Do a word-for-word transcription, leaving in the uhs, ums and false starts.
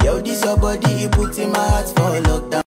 Yo, this your body, it puts in my heart for lockdown.